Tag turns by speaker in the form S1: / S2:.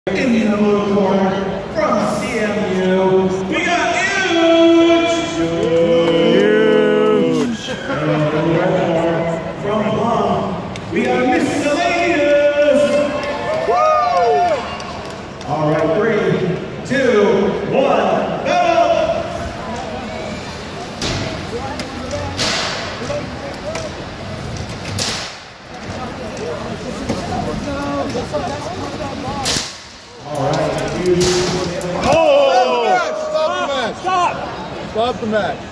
S1: In the blue corner from CMU, we got Huge! From Plum, we got Miscellaneous! Woo! All right, 3, 2, 1, go! All right,
S2: Stop the match!